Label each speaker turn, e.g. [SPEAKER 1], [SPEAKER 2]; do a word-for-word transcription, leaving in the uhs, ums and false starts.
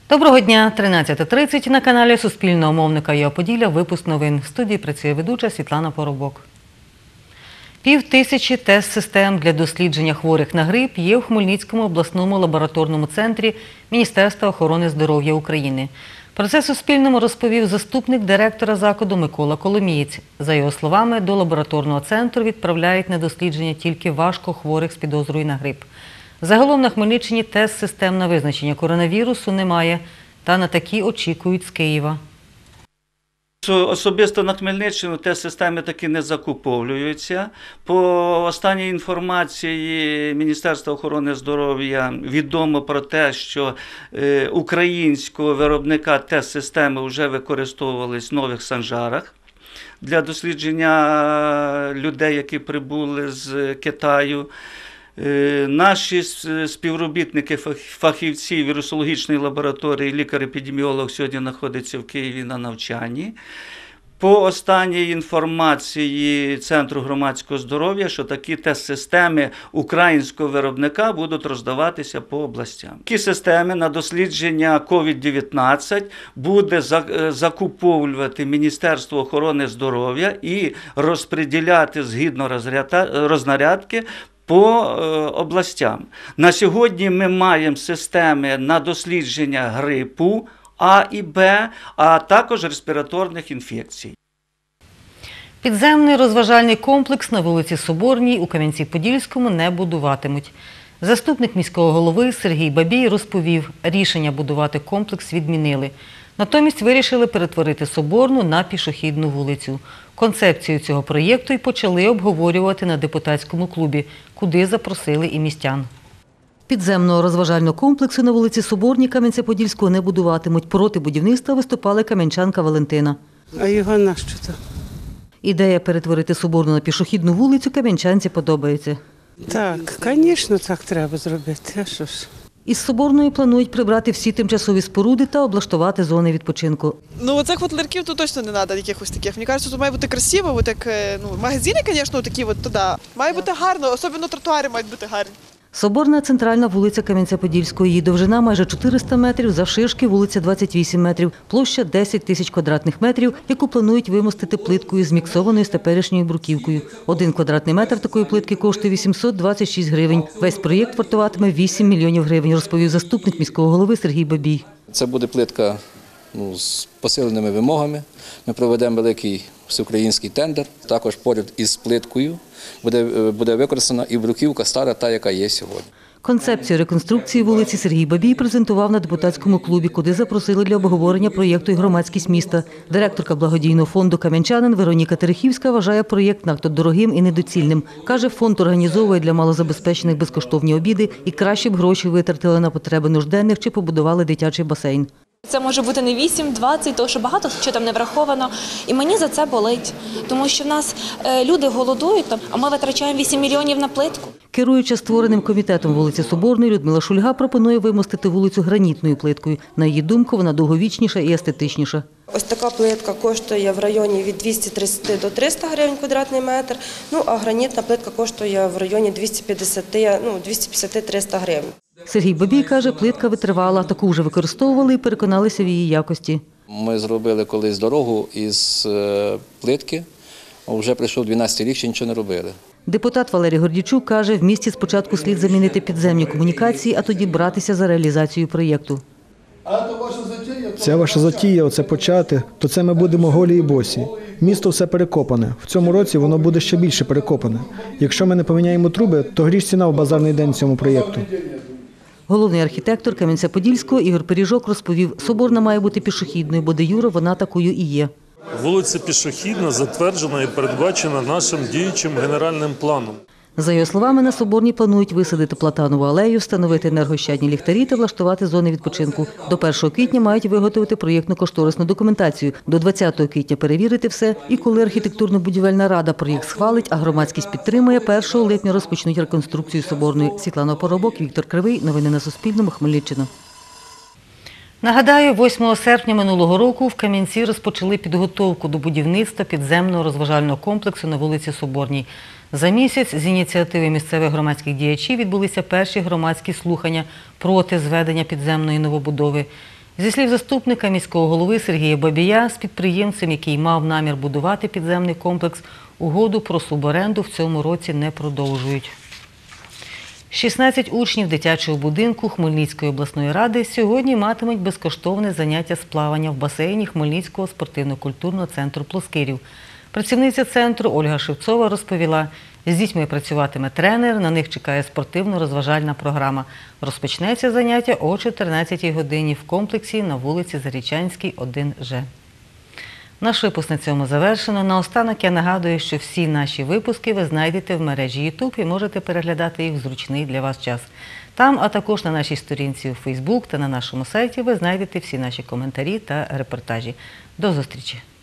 [SPEAKER 1] Доброго дня, тринадцята тридцять на каналі Суспільного мовника «ЮА Поділля». Випуск новин. В студії працює ведуча Світлана Поробок. Пів тисячі тест-систем для дослідження хворих на грип є в Хмельницькому обласному лабораторному центрі Міністерства охорони здоров'я України. Про це Суспільному розповів заступник директора закладу Микола Коломієць. За його словами, до лабораторного центру відправляють на дослідження тільки важко хворих з підозрою на грип. Загалом на Хмельниччині тест-систем на визначення коронавірусу немає, та на такі очікують з Києва.
[SPEAKER 2] Особисто на Хмельниччину тест-системи таки не закуповуються. По останній інформації Міністерства охорони здоров'я відомо про те, що українського виробника тест-системи вже використовувались в Нових Санжарах для дослідження людей, які прибули з Китаю. Наші співробітники, фахівці вірусологічної лабораторії, лікар-епідеміолог сьогодні знаходяться в Києві на навчанні. По останній інформації Центру громадського здоров'я, що такі тест-системи українського виробника будуть роздаватися по областям. Такі системи на дослідження ковід дев'ятнадцять буде закуповувати Міністерство охорони здоров'я і розподіляти згідно рознарядки по областям. На сьогодні ми маємо системи на дослідження грипу А і Б, а також респіраторних інфекцій.
[SPEAKER 1] Підземний розважальний комплекс на вулиці Соборній у Кам'янці-Подільському не будуватимуть. Заступник міського голови Сергій Бабій розповів, рішення будувати комплекс відмінили. Натомість вирішили перетворити Соборну на пішохідну вулицю. Концепцію цього проєкту й почали обговорювати на депутатському клубі, куди запросили і містян. Підземного розважального комплексу на вулиці Соборній Кам'янця-Подільського не будуватимуть. Проти будівництва виступала кам'янчанка Валентина.
[SPEAKER 3] А його нащо то?
[SPEAKER 1] Ідея перетворити Соборну на пішохідну вулицю кам'янчанці подобається.
[SPEAKER 3] Так, звісно, так треба зробити. А що ж?
[SPEAKER 1] Із Соборної планують прибрати всі тимчасові споруди та облаштувати зони відпочинку.
[SPEAKER 4] Ну, оцих от ларьків тут точно не треба якихось таких. Мені кажуть, тут має бути красиво, от як, ну, магазини, звісно, такі от туди. Має бути гарно, особливо тротуари мають бути гарні.
[SPEAKER 1] Соборна – центральна вулиця Кам'янця-Подільського. Її довжина майже чотириста метрів, завширшки вулиця двадцять вісім метрів, площа десять тисяч квадратних метрів, яку планують вимостити плиткою зміксованою з теперішньою бруківкою. Один квадратний метр такої плитки коштує вісімсот двадцять шість гривень. Весь проєкт вартуватиме вісім мільйонів гривень, розповів заступник міського голови Сергій Бабій.
[SPEAKER 5] Це буде плитка ну, з посиленими вимогами. Ми проведемо великий всеукраїнський тендер. Також поряд із плиткою буде, буде використана і бруківка стара, та, яка є сьогодні.
[SPEAKER 1] Концепцію реконструкції вулиці Сергій Бабій презентував на депутатському клубі, куди запросили для обговорення проєкту і громадськість міста. Директорка благодійного фонду «Кам'янчанин» Вероніка Терехівська вважає проєкт надто дорогим і недоцільним. Каже, фонд організовує для малозабезпечених безкоштовні обіди і краще б гроші витратили на потреби нужденних чи побудували дитячий басейн.
[SPEAKER 6] Це може бути не вісім, двадцять, тому що багато що там не враховано. І мені за це болить, тому що в нас люди голодують, а ми витрачаємо вісім мільйонів на плитку.
[SPEAKER 1] Керуюча створеним комітетом вулиці Соборної Людмила Шульга пропонує вимостити вулицю гранітною плиткою. На її думку, вона довговічніша і естетичніша.
[SPEAKER 7] Ось така плитка коштує в районі від двохсот тридцяти до трьохсот гривень квадратний метр, ну а гранітна плитка коштує в районі двісті п'ятдесят, ну, двісті п'ятдесят - триста гривень.
[SPEAKER 1] Сергій Бабій каже, плитка витривала, таку вже використовували і переконалися в її якості.
[SPEAKER 5] Ми зробили колись дорогу із плитки, а вже прийшов дванадцятий рік, ще нічого не робили.
[SPEAKER 1] Депутат Валерій Гордійчук каже, в місті спочатку слід замінити підземні комунікації, а тоді братися за реалізацію проєкту.
[SPEAKER 8] Ця ваша затія, оце почати, то це ми будемо голі і босі. Місто все перекопане. В цьому році воно буде ще більше перекопане. Якщо ми не поміняємо труби, то гріш ціна в базарний день цьому проєкту.
[SPEAKER 1] Головний архітектор Кам'янця-Подільського Ігор Пиріжок розповів, Соборна має бути пішохідною, бо де юре вона такою і є.
[SPEAKER 9] Вулиця пішохідна затверджена і передбачена нашим діючим генеральним планом.
[SPEAKER 1] За його словами, на Соборній планують висадити платанову алею, встановити енергощадні ліхтарі та влаштувати зони відпочинку. До першого квітня мають виготовити проєктно-кошторисну документацію. До двадцятого квітня перевірити все. І коли архітектурно-будівельна рада проєкт схвалить, а громадськість підтримує, першого липня розпочнуть реконструкцію Соборної. Світлана Поробок, Віктор Кривий. Новини на Суспільному. Хмельниччина. Нагадаю, восьмого серпня минулого року в Кам'янці розпочали підготовку до будівництва підземного розважального комплексу на вулиці Соборній. За місяць з ініціативи місцевих громадських діячів відбулися перші громадські слухання проти зведення підземної новобудови. Зі слів заступника міського голови Сергія Бабія, з підприємцем, який мав намір будувати підземний комплекс, угоду про суборенду в цьому році не продовжують. шістнадцять учнів дитячого будинку Хмельницької обласної ради сьогодні матимуть безкоштовне заняття з плавання в басейні Хмельницького спортивно-культурного центру «Плоскирів». Працівниця центру Ольга Шевцова розповіла, з дітьми працюватиме тренер, на них чекає спортивно-розважальна програма. Розпочнеться заняття о чотирнадцятій годині в комплексі на вулиці Зарічанській, один Ж. Наш випуск на цьому завершено. Наостанок я нагадую, що всі наші випуски ви знайдете в мережі YouTube і можете переглядати їх в зручний для вас час. Там, а також на нашій сторінці у Facebook та на нашому сайті ви знайдете всі наші коментарі та репортажі. До зустрічі!